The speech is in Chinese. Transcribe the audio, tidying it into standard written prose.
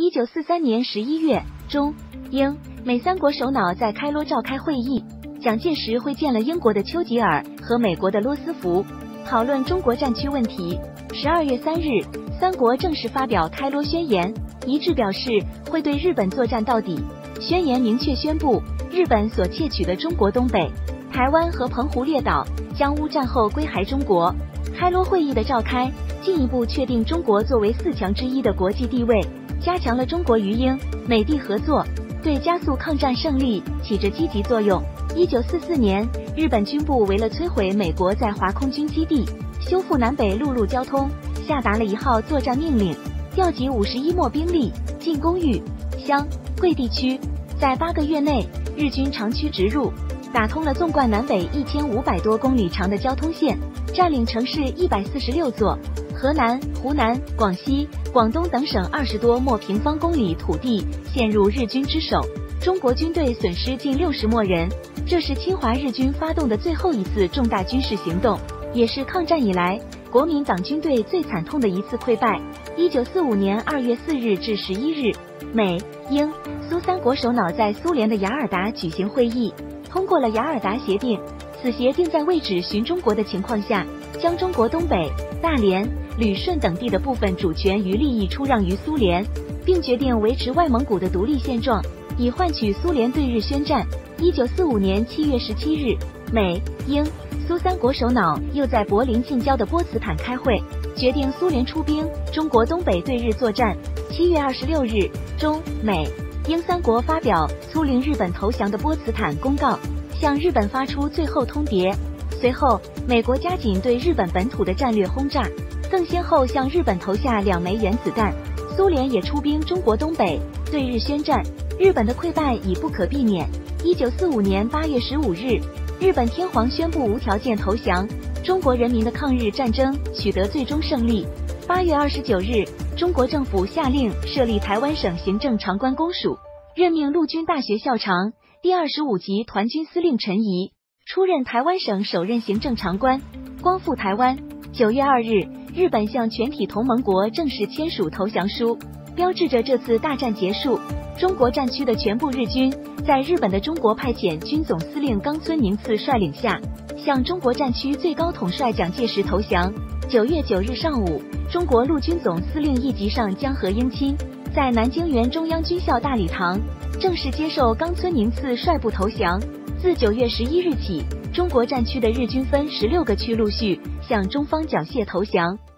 1943年11月，中、英、美三国首脑在开罗召开会议，蒋介石会见了英国的丘吉尔和美国的罗斯福，讨论中国战区问题。12月3日，三国正式发表开罗宣言，一致表示会对日本作战到底。宣言明确宣布，日本所窃取的中国东北、台湾和澎湖列岛将乌战后归还中国。开罗会议的召开，进一步确定中国作为4强之一的国际地位，加强了中国与英、美帝合作，对加速抗战胜利起着积极作用。1944年，日本军部为了摧毁美国在华空军基地，修复南北陆路交通，下达了1号作战命令，调集51末兵力进攻豫、湘、桂地区。在8个月内，日军长驱直入，打通了纵贯南北1500多公里长的交通线，占领城市146座，河南、湖南、广西、广东等省20多末平方公里土地陷入日军之手，中国军队损失近60末人。这是侵华日军发动的最后一次重大军事行动，也是抗战以来国民党军队最惨痛的一次溃败。1945年2月4日至11日，美、英、苏三国首脑在苏联的雅尔达举行会议，通过了雅尔达协定。此协定在未只循中国的情况下，将中国东北、大连、旅顺等地的部分主权与利益出让于苏联，并决定维持外蒙古的独立现状，以换取苏联对日宣战。1945年7月17日，美、英、苏三国首脑又在柏林近郊的波茨坦开会，决定苏联出兵中国东北对日作战。7月26日，中、美、英三国发表促令日本投降的波茨坦公告，向日本发出最后通牒。随后，美国加紧对日本本土的战略轰炸，更先后向日本投下2枚原子弹。苏联也出兵中国东北对日宣战，日本的溃败已不可避免。1945年8月15日，日本天皇宣布无条件投降，中国人民的抗日战争取得最终胜利。8月29日，中国政府下令设立台湾省行政长官公署，任命陆军大学校长、第25级团军司令陈仪出任台湾省首任行政长官，光复台湾。9月2日，日本向全体同盟国正式签署投降书，标志着这次大战结束。中国战区的全部日军在日本的中国派遣军总司令冈村宁次率领下，向中国战区最高统帅蒋介石投降。9月9日上午，中国陆军总司令一级上江河英钦在南京原中央军校大礼堂正式接受冈村宁次率部投降。自9月11日起，中国战区的日军分16个区陆续向中方缴械投降。